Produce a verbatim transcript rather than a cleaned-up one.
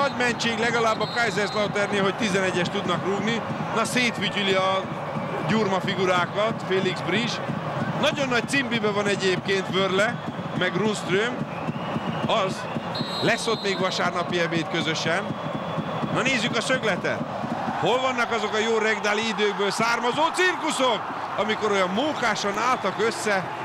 nagy mentség legalább a Kaiserslauternnél, hogy tizenegyes tudnak rúgni. Na, szétfütyüli a gyurma figurákat Felix Bris. Nagyon nagy cimbibe van egyébként Wörle, meg Rundström. Az lesz ott még vasárnapi ebéd közösen. Na, nézzük a szögletet. Hol vannak azok a jó regdáli időkből származó cirkuszok, amikor olyan mókásan álltak össze